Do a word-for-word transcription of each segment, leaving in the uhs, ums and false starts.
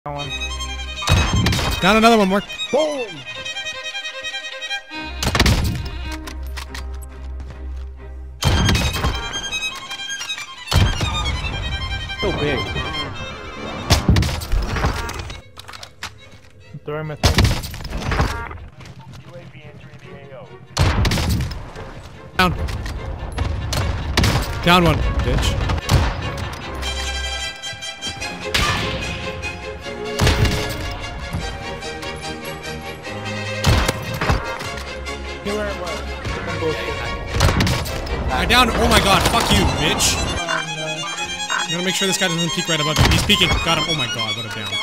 One. Down another one more. Boom! So big. Throw him a thing. U A V entering the A O. Down. Down one, bitch. Here where it was. I down. Oh my god, fuck you, bitch. Um, uh, I'm gonna make sure this guy doesn't peek right above me. He's peeking. Got him. Oh my god, what a down.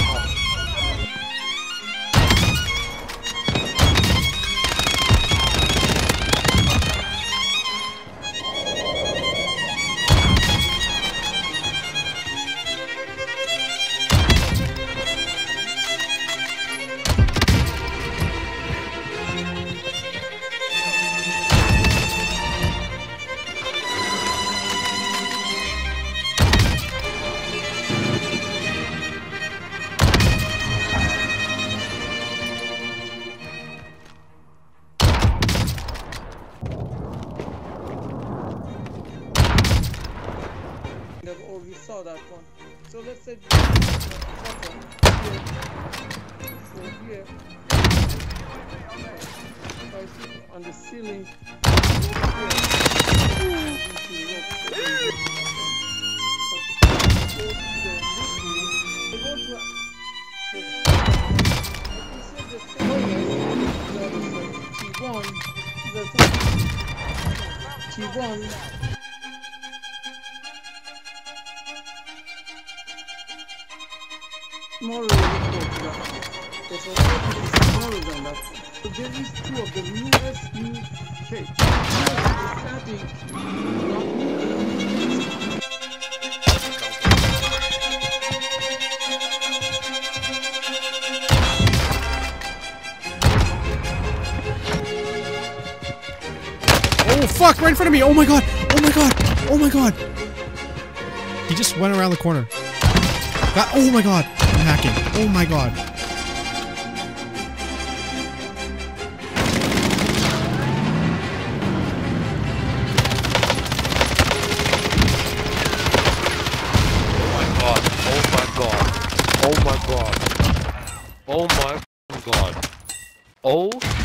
Oh, you saw that one. So let's say bottom here. So here, if I see on the ceiling, T one. Smaller than that. There's a smaller than that. So there is two of the newest new shapes. The static, not new. Oh fuck, right in front of me. Oh my god. Oh my god. Oh my god. He just went around the corner. Got, oh my god. I'm hacking. Oh my god. Oh my god. Oh my god. Oh my god. Oh